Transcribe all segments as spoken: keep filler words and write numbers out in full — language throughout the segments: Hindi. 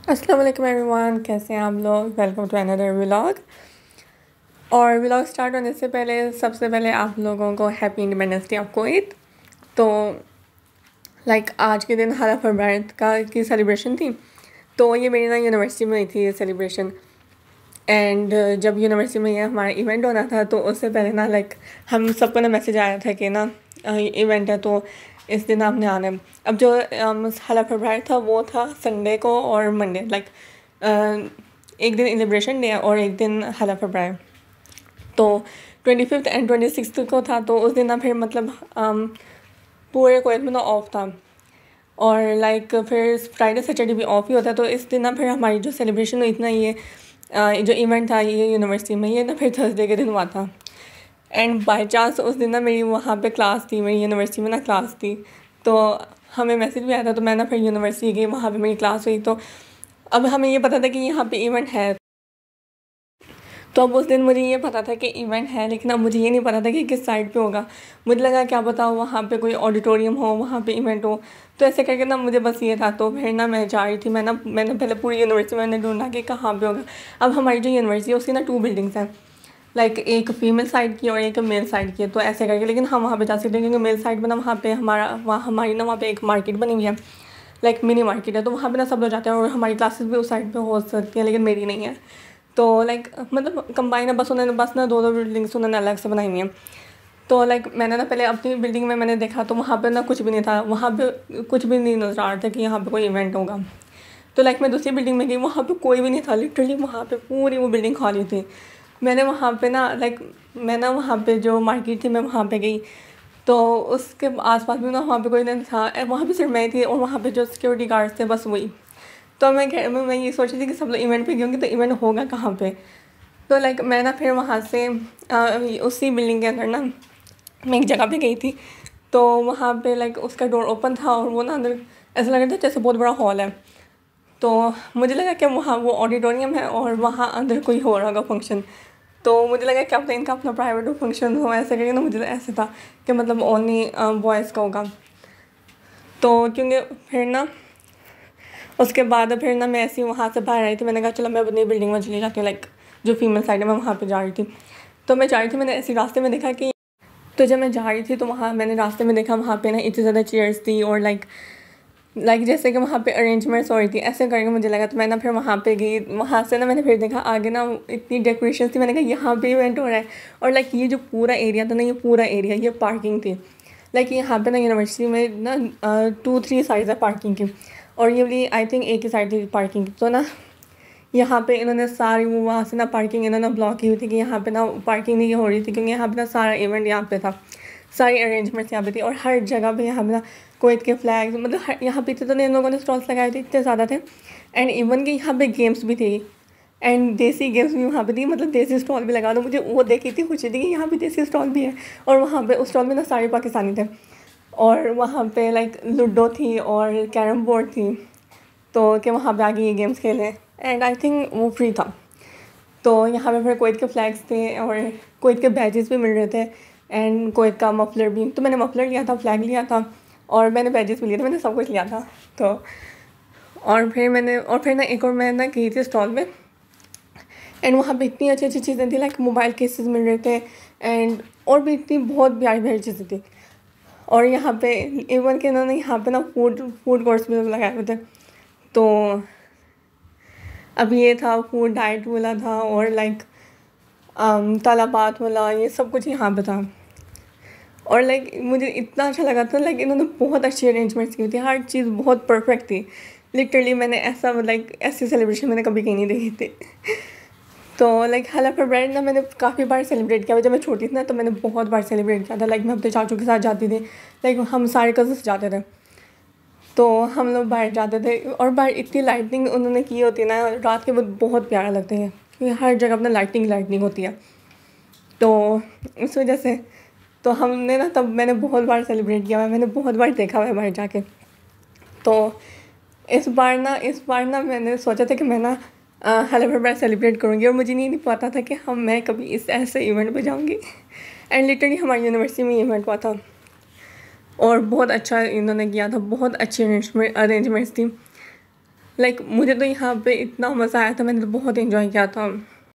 अस्सलाम वालेकुम एवरीवन, कैसे हैं आप लोग। Welcome to another vlog. और व्लॉग स्टार्ट होने से पहले सबसे पहले आप लोगों को happy independence day of Kuwait. तो लाइक आज के दिन हाला फॉर भारत का की सेलिब्रेशन थी। तो ये मेरी ना यूनिवर्सिटी में हुई थी ये सेलिब्रेशन। एंड जब यूनिवर्सिटी में ये हमारा इवेंट होना था तो उससे पहले ना लाइक हम सबको ना मैसेज आया था कि ना इवेंट है तो इस दिन आपने आना है। अब जो हाला फॉर भारत था वो था संडे को और मंडे, लाइक एक दिन सेलिब्रेशन डे और एक दिन हाला फॉर भारत। तो twenty fifth and twenty six को था तो उस दिन ना फिर मतलब um, पूरे कुवैत में ना ऑफ था। और लाइक फिर फ्राइडे सैटरडे भी ऑफ ही होता है। तो इस दिन ना फिर हमारी जो सेलिब्रेशन हुई थी ना ये uh, जो इवेंट था ये यूनिवर्सिटी में, ये ना फिर थर्सडे के दिन हुआ था। एंड बाई चांस उस दिन ना मेरी वहाँ पे क्लास थी, मेरी यूनिवर्सिटी में ना क्लास थी। तो हमें मैसेज भी आया था तो मैं ना फिर यूनिवर्सिटी गई, वहाँ पे मेरी क्लास हुई। तो अब हमें ये पता था कि यहाँ पे इवेंट है। तो अब उस दिन मुझे ये पता था कि इवेंट है, लेकिन अब मुझे ये नहीं पता था कि किस साइड पे होगा। मुझे लगा क्या पता हो वहाँ पे कोई ऑडिटोरियम हो, वहाँ पे इवेंट हो। तो ऐसे करके ना मुझे बस ये था। तो फिर ना मैं जा रही थी, मैं ना मैंने पहले पूरी यूनिवर्सिटी में मैंने ढूंढा कि कहाँ पे होगा। अब हमारी जो यूनिवर्सिटी है उसकी ना टू बिल्डिंग्स हैं, लाइक एक फीमेल साइड की और एक मेल साइड की है। तो ऐसे करके लेकिन हम वहाँ पे जा सकते हैं क्योंकि मेल साइड में ना वहाँ पे हमारा वहाँ हमारी ना वहाँ पे एक मार्केट बनी हुई है, लाइक मिनी मार्केट है। तो वहाँ पे ना सब लोग जाते हैं और हमारी क्लासेस भी उस साइड पे हो सकती है, लेकिन मेरी नहीं है। तो लाइक मतलब कंबाइन है, बस उन्होंने बस ना दो दो बिल्डिंग्स उन्होंने अलग से बनाई हुई हैं। तो लाइक मैंने ना पहले अपनी बिल्डिंग में मैंने देखा तो वहाँ पे ना कुछ भी नहीं था, वहाँ पे कुछ भी नहीं नजर आ रहा था कि यहाँ पे कोई इवेंट होगा। तो लाइक मैं दूसरी बिल्डिंग में गई, वहाँ पे कोई भी नहीं था, लिटरली वहाँ पे पूरी वो बिल्डिंग खाली थी। मैंने वहाँ पे ना लाइक मैं ना वहाँ पे जो मार्केट थी मैं वहाँ पे गई तो उसके आसपास भी ना वहाँ पे कोई नहीं था, वहाँ पे सिर्फ मैं थी और वहाँ पे जो सिक्योरिटी गार्ड्स थे बस वही। तो मैं कह मैं, मैं ये सोच रही थी कि सब लोग इवेंट पे गए होंगे तो इवेंट होगा कहाँ पे। तो लाइक मैं ना फिर वहाँ से आ, उसी बिल्डिंग के अंदर ना मैं एक जगह पे गई थी। तो वहाँ पे लाइक उसका डोर ओपन था और वो ना अंदर ऐसा लग रहा था जैसे बहुत बड़ा हॉल है। तो मुझे लगा कि वहाँ वो ऑडिटोरियम है और वहाँ अंदर कोई हो रहा होगा फंक्शन। तो मुझे लगा क्या पता इनका अपना प्राइवेट फंक्शन हो, ऐसे करके ना मुझे ऐसे था कि मतलब ओनली बॉयज़ का होगा। तो क्योंकि फिर ना उसके बाद फिर ना मैं ऐसी वहाँ से बाहर आई थी, मैंने कहा चलो मैं अपनी बिल्डिंग में चली जाती हूँ, लाइक जो फीमेल साइड है मैं वहाँ पे जा रही थी। तो मैं जा रही थी, मैंने ऐसे रास्ते में देखा कि तो जब मैं जा रही थी तो वहाँ मैंने रास्ते में देखा वहाँ पे ना इतनी ज़्यादा चेयर्स थी और लाइक लाइक जैसे कि वहाँ पे अरेंजमेंट्स हो रही थी, ऐसे करके मुझे लगा। तो मैं ना फिर वहाँ पे गई, वहाँ से ना मैंने फिर देखा आगे ना इतनी डेकोरेशन थी, मैंने कहा यहाँ पे इवेंट हो रहा है। और लाइक ये जो पूरा एरिया था ना, ये पूरा एरिया ये पार्किंग थी। लाइक यहाँ पे ना यूनिवर्सिटी में ना टू थ्री साइड्स है पार्किंग की और ये वाली आई थिंक एक ही साइड थी पार्किंग की। तो ना यहाँ पे इन्होंने सारी वो वहाँ से ना पार्किंग इन्होंने ब्लॉक की हुई थी कि यहाँ पे ना पार्किंग नहीं हो रही थी क्योंकि यहाँ पे ना सारा इवेंट यहाँ पे था, सारी अरेंजमेंट्स यहाँ पे थी। और हर जगह पे यहाँ पे ना कुवैत के फ्लैग्स मतलब हर यहाँ पे इतने तो इन लोगों ने स्टॉल्स लगाए थे, इतने ज़्यादा थे। एंड इवन कि यहाँ पे गेम्स भी थी एंड देसी गेम्स भी वहाँ पे थी, मतलब देसी स्टॉल भी लगा दो। मुझे वो देखी थी खुशी थी कि यहाँ पे देसी स्टॉल भी है। और वहाँ पे उस स्टॉल में ना सारे पाकिस्तानी थे और वहाँ पे लाइक लूडो थी और कैरम बोर्ड थी। तो कि वहाँ पे आके ये गेम्स खेलें एंड आई थिंक वो फ्री था। तो यहाँ पे फिर कुवैत के फ्लैग्स थे और कुवैत के बैजेस भी मिल रहे थे एंड कुवैत का मफलर भी। तो मैंने मफलर लिया था, फ्लैग लिया था और मैंने बैजेस भी लिए थे, मैंने सब कुछ लिया था। तो और फिर मैंने और फिर ना एक और मैं ना गई थी स्टॉल में एंड वहाँ पे इतनी अच्छी अच्छी चीज़ें थी, लाइक मोबाइल केसेस मिल रहे थे एंड और भी इतनी बहुत प्यारी प्यारी चीज़ें थी। और यहाँ पे इवन के इन्होंने यहाँ पे ना फूड फूड कोर्ट्स भी लगाए हुए थे। तो अब ये था फूड डाइट वाला था और लाइक तलाबात वाला, ये सब कुछ यहाँ पे था। और लाइक मुझे इतना अच्छा लगा था, लाइक इन्होंने बहुत अच्छी अरेंजमेंट्स की थी, हर चीज़ बहुत परफेक्ट थी। लिटरली मैंने ऐसा लाइक ऐसी सेलिब्रेशन मैंने कभी कहीं नहीं देखी थी। तो लाइक हाला फॉर ब्राइड ना मैंने काफ़ी बार सेलिब्रेट किया। जब मैं छोटी थी ना तो मैंने बहुत बार सेलिब्रेट किया था। लाइक मैं अपने चाचू के साथ जाती थी, लाइक हम सारे कज़न्स जाते थे तो हम लोग बाहर जाते थे। और बाहर इतनी लाइटिंग उन्होंने की होती है ना रात के वक्त, बहुत प्यारा लगता है क्योंकि हर जगह अपना लाइटिंग लाइटिंग होती है। तो इस वजह से तो हमने ना तब मैंने बहुत बार सेलिब्रेट किया हुआ है, मैंने बहुत बार देखा हुआ है बाहर जाके। तो इस बार ना इस बार ना मैंने सोचा था कि मैं ना हाला फॉर ब्राइड सेलिब्रेट करूँगी और मुझे नहीं, नहीं पता था कि हम मैं कभी इस ऐसे इवेंट पे जाऊँगी। एंड लिटरली हमारी यूनिवर्सिटी में इवेंट हुआ था और बहुत अच्छा इन्होंने किया था, बहुत अच्छी अरेंजमेंट अरेंजमेंट्स थी। लाइक मुझे तो यहाँ पे इतना मज़ा आया था, मैंने तो बहुत इन्जॉय किया था।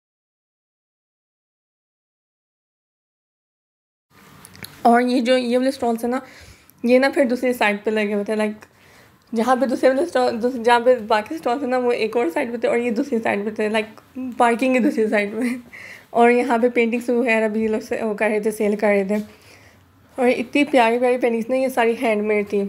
और ये जो ये वाले स्टॉल्स है ना, ये ना फिर दूसरी साइड पे लगे हुए थे। लाइक जहाँ पे दूसरे वाले स्टॉल, जहाँ पे बाकी स्टॉल्स है ना, वो एक और साइड पे थे और ये दूसरी साइड पे थे, लाइक पार्किंग की दूसरी साइड में। और यहाँ पे पेंटिंग्स वगैरह भी ये लोग से वो कर रहे थे, सेल कर रहे थे। और इतनी प्यारी प्यारी पेंटिंग्स ना, ये सारी हैंडमेड थी।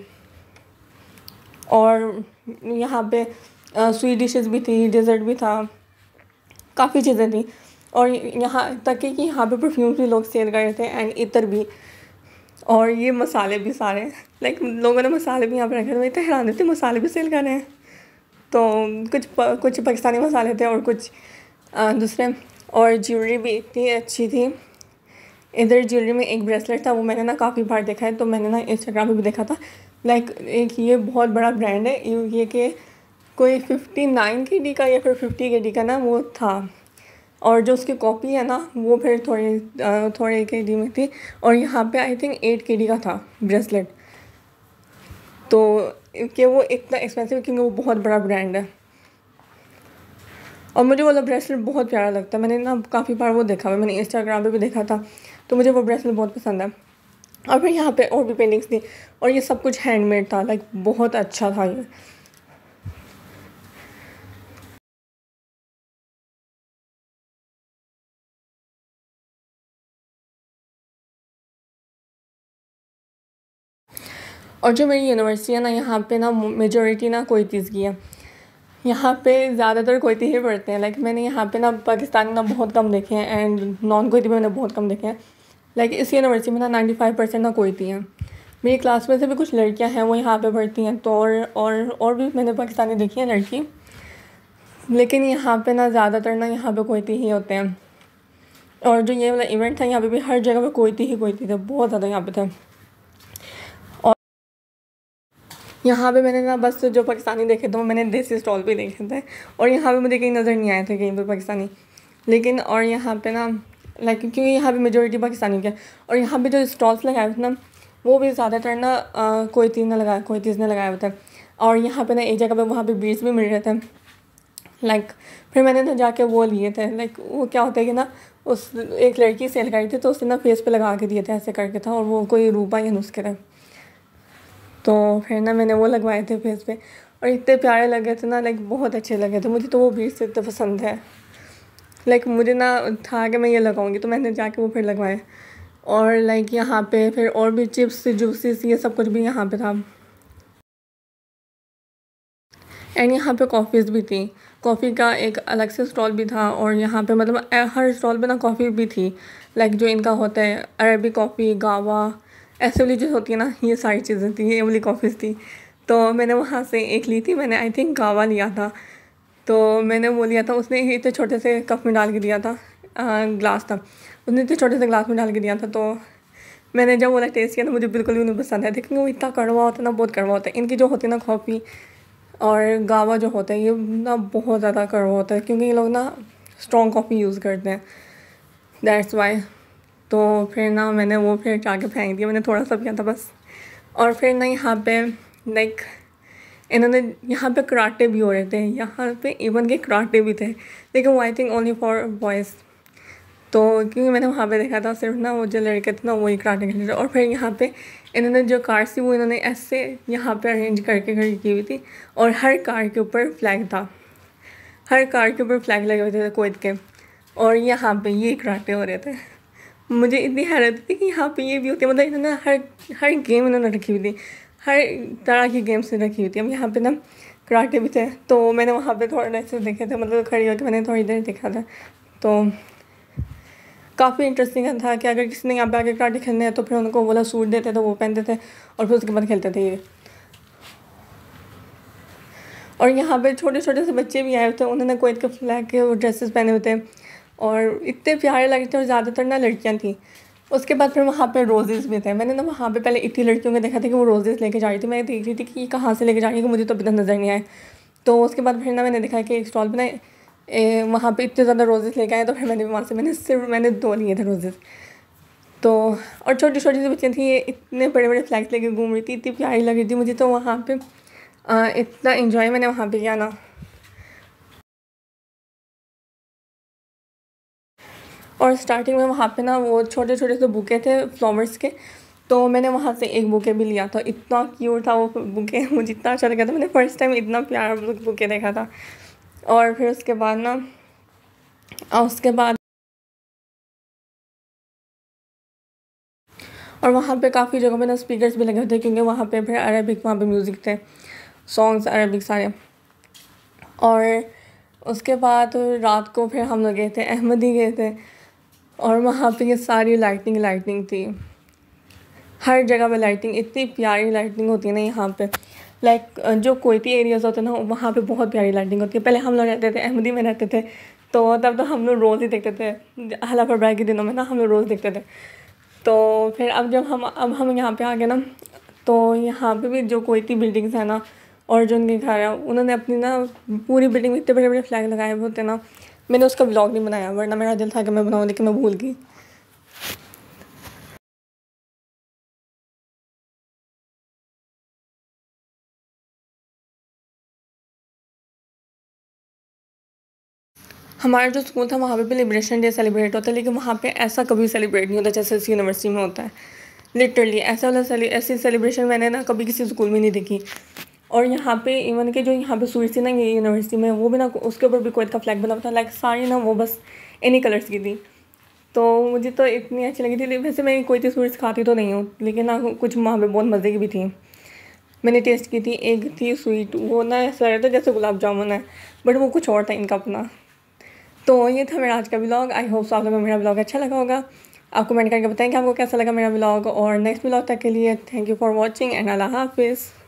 और यहाँ पे स्वीट डिशेस भी थी, डेजर्ट भी था, काफ़ी चीज़ें थी। और यहाँ तक कि यहाँ पे परफ्यूम्स भी लोग सेल कर रहे थे एंड इतर भी। और ये मसाले भी सारे, लाइक लोगों ने मसाले भी यहाँ पे रखे थे। मैं इतने हैरान थे, मसाले भी सेल कर रहे हैं। तो कुछ कुछ पाकिस्तानी मसाले थे और कुछ आ, दूसरे। और ज्वेलरी भी इतनी अच्छी थी। इधर ज्वेलरी में एक ब्रेसलेट था, वो मैंने ना काफ़ी बार देखा है, तो मैंने ना इंस्टाग्राम पे भी देखा था। लाइक एक ये बहुत बड़ा ब्रांड है, ये कि कोई फिफ्टी नाइन के डी का या फिर फिफ्टी के डी का ना वो था। और जो उसकी कॉपी है ना, वो फिर थोड़ी थोड़े के डी में थी। और यहाँ पे I think eight K D का था ब्रेसलेट। तो कि वो इतना एक्सपेंसिव क्योंकि वो बहुत बड़ा ब्रांड है। और मुझे वाला ब्रेसलेट बहुत प्यारा लगता है, मैंने ना काफ़ी बार वो देखा हुआ, मैंने इंस्टाग्राम पे भी देखा था, तो मुझे वो ब्रेसलेट बहुत पसंद है। और फिर यहाँ पे और भी पेंटिंग्स थी और ये सब कुछ हैंडमेड था, लाइक बहुत अच्छा था ये। और जो मेरी यूनिवर्सिटी है ना, यहाँ पे ना मेजॉरिटी ना कोईतीज़ की है। यहाँ पे ज़्यादातर कोईती ही पढ़ते हैं। लाइक मैंने यहाँ पे ना पाकिस्तानी ना बहुत कम देखे हैं एंड नॉन कोईती में मैंने बहुत कम देखे हैं। लाइक इस यूनिवर्सिटी में ना नाइन्टी फाइव परसेंट ना कोईती हैं। मेरी क्लास में से भी कुछ लड़कियाँ हैं वो यहाँ पे पढ़ती हैं। तो और और और भी मैंने पाकिस्तानी देखी हैं लड़की, लेकिन यहाँ पे ना ज़्यादातर ना यहाँ पे कोईती ही होते हैं। और जो ये वाला इवेंट था, यहाँ पे भी हर जगह पे कोईती ही कोईती थे, बहुत ज़्यादा यहाँ पे थे। और यहाँ पे मैंने ना बस जो पाकिस्तानी देखे थे वो मैंने देसी स्टॉल पे देखे थे, और यहाँ पे मुझे कहीं नज़र नहीं आए थे कहीं पर पाकिस्तानी। लेकिन और यहाँ पे ना लाइक क्योंकि यहाँ पे मेजोरिटी पाकिस्तानी के, और यहाँ पे जो स्टॉल्स लगाए हुए थे ना, वो भी ज़्यादातर ना कोईती ने लगाया कोईतीज़ ने लगाए हुए थे। और यहाँ पे ना एक जगह पे वहाँ पे बीट्स भी मिल रहे थे। लाइक फिर मैंने ना जाके वो लिए थे। लाइक वो क्या होता है कि ना, उस एक लड़की सेल करी थी, तो उसने ना फेस पे लगा के दिए थे, ऐसे करके था, और वो कोई रूपा या नुस्खे थे। तो फिर ना मैंने वो लगवाए थे फेस पे, और इतने प्यारे लगे थे ना, लाइक बहुत अच्छे लगे थे। मुझे तो वो बीट्स इतने पसंद है। लाइक मुझे ना था कि मैं ये लगाऊंगी, तो मैंने जाके वो फिर लगवाए। और लाइक यहाँ पे फिर और भी चिप्स जूसेस ये सब कुछ भी यहाँ पे था। एंड यहाँ पे कॉफ़ीज़ भी थी, कॉफ़ी का एक अलग से स्टॉल भी था। और यहाँ पे मतलब हर स्टॉल पे ना कॉफ़ी भी थी, लाइक जो इनका होता है अरबी कॉफ़ी, गावा, ऐसे वाली जो होती है ना, ये सारी चीज़ें थी, ये वाली कॉफ़ीज़ थी। तो मैंने वहाँ से एक ली थी, मैंने आई थिंक गावा लिया था। तो मैंने वो लिया था, उसने इतने छोटे से कप में डाल के दिया था, आ, ग्लास था, उसने इतने छोटे से ग्लास में डाल के दिया था। तो मैंने जब वाला टेस्ट किया ना, मुझे बिल्कुल भी नहीं पसंद है, क्योंकि वो इतना कड़वा होता है ना, बहुत कड़वा होता है। इनकी जो होती है ना कॉफ़ी और गावा जो होता है, ये ना बहुत ज़्यादा कड़वा होता है, क्योंकि ये लोग ना स्ट्रॉन्ग कॉफ़ी यूज़ करते हैं, दैट्स वाई। तो फिर ना मैंने वो फिर जाके फेंक दिया, मैंने थोड़ा सा किया था बस। और फिर ना यहाँ पे लाइक इन्होंने यहाँ पे कराटे भी हो रहे थे, यहाँ पे इवन के कराटे भी थे, लेकिन वो I think only for boys. तो क्योंकि मैंने वहाँ पे देखा था, सिर्फ ना वो जो लड़के थे ना वही कराटे खेल रहे थे। और फिर यहाँ पे इन्होंने जो कार थी वो इन्होंने ऐसे यहाँ पे अरेंज करके खड़ी की हुई थी, और हर कार के ऊपर फ्लैग था, हर कार के ऊपर फ्लैग लगे हुए थे कुवैत के। और यहाँ पे ये कराटे हो रहे थे। मुझे इतनी हैरत थी कि यहाँ पे ये भी होती है, मतलब इन्होंने हर हर गेम इन्होंने रखी हुई थी, हर तरह की गेम्स रखी हुई थी। अब यहाँ पे ना कराटे भी थे, तो मैंने वहाँ पे थोड़ा ऐसे देखे थे, मतलब खड़ी होकर मैंने थोड़ी देर देखा था। तो काफ़ी इंटरेस्टिंग था कि अगर किसी ने यहाँ पे आके कराटे खेलने हैं तो फिर उनको बोला सूट देते थे, वो पहनते थे, और फिर उसके बाद खेलते थे ये। और यहाँ पे छोटे छोटे से बच्चे भी आए हुए थे, उन्होंने कुवैत के फ्लैग के ड्रेसेस पहने हुए थे, और इतने प्यारे लगे थे, और ज़्यादातर ना लड़कियाँ थी। उसके बाद फिर वहाँ पे रोजेज़ भी थे। मैंने ना वहाँ पे पहले इतनी लड़कियों को देखा था कि वो रोजेज़ लेके जा रही थी, मैं देख रही थी कि ये कहाँ से लेके जा रही है, कि मुझे तो अभी तक नज़र नहीं आए। तो उसके बाद फिर ना मैंने देखा कि एक स्टॉल पर ना वहाँ पे इतने ज़्यादा रोजेज़ लेके आए, तो फिर मैंने वहाँ से मैंने सिर्फ मैंने दो लिए थे रोजेज़। तो और छोटी छोटी सी बच्चियाँ थी, ये इतने बड़े बड़े फ्लैग्स लेके घूम रही थी, इतनी प्यारी लग रही थी मुझे। तो वहाँ पे अ, इतना एंजॉय मैंने वहाँ पे किया ना। और स्टार्टिंग में वहाँ पे ना वो छोटे छोटे से बुके थे फ्लावर्स के, तो मैंने वहाँ से एक बुके भी लिया था। इतना क्यूट था वो बुके, मुझे इतना अच्छा लगा था। मैंने फर्स्ट टाइम इतना प्यारा बुके देखा था। और फिर उसके बाद ना अ, उसके बाद और वहाँ पे काफ़ी जगहों पे ना स्पीकर्स भी लगे हुए थे, क्योंकि वहाँ पे फिर अरबिक वहाँ पे म्यूज़िक थे, सॉन्ग्स अरबिक सारे। और उसके बाद रात को फिर हम लोग गए थे, अहमदी गए थे, और वहाँ पे ये सारी लाइटिंग लाइटिंग थी, हर जगह पे लाइटिंग, इतनी प्यारी लाइटिंग होती है ना यहाँ पे। लाइक जो कोयती एरियाज़ होते हैं ना, वहाँ पे बहुत प्यारी लाइटिंग होती है। पहले हम लोग रहते थे अहमदी में रहते थे, तो तब तो हम लोग रोज़ ही देखते थे, हाला फरवरी के दिनों में ना हम लोग रोज़ देखते थे। तो फिर अब जब हम अब हम यहाँ पे आ गए ना, तो यहाँ पे भी जो कोयती बिल्डिंग्स है ना, और जो उनके घर है, उन्होंने अपनी ना पूरी बिल्डिंग में इतने बड़े बड़े फ्लैग लगाए हुए होते ना। मैंने उसका व्लॉग नहीं बनाया, वरना मेरा दिल था कि मैं बनाऊँ, लेकिन मैं भूल गई। हमारा जो स्कूल था वहाँ पे भी लिबरेशन डे सेलिब्रेट होता है, लेकिन वहाँ पे ऐसा कभी सेलिब्रेट नहीं होता जैसे इस यूनिवर्सिटी में होता है। लिटरली ऐसा वाला सेलि ऐसी सेलिब्रेशन मैंने ना कभी किसी स्कूल में नहीं देखी। और यहाँ पे इवन के जो यहाँ पे स्वीट्स थी ना ये यूनिवर्सिटी में, वो भी ना उसके ऊपर भी कुवैत का फ्लैग बना हुआ था। लाइक सारी ना वो बस इन्हीं कलर्स की थी, तो मुझे तो इतनी अच्छी लगी थी। वैसे मैं कोई सी स्वीट्स खाती तो नहीं हूँ, लेकिन ना कुछ वहाँ पे बहुत मज़े की भी थी। मैंने टेस्ट की थी, एक थी स्वीट, वो ना ऐसा रहता है जैसे गुलाब जामुन है, बट वो कुछ और था इनका अपना। तो ये था मेरा आज का व्लॉग। आई होप आप लोगों को मेरा व्लॉग अच्छा लगा होगा। आप कमेंट करके बताएं कि आपको कैसा लगा मेरा व्लॉग। और नेक्स्ट व्लॉग तक के लिए thank you for watching and अल्लाह हाफिज़।